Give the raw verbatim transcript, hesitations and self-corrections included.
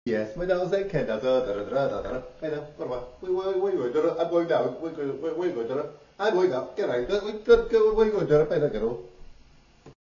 Yes, my nose and can da da da da da da. Hey now, what about? We we we go to I'm going down. We go we we go to I'm going up. Get right. We go we go to the better go.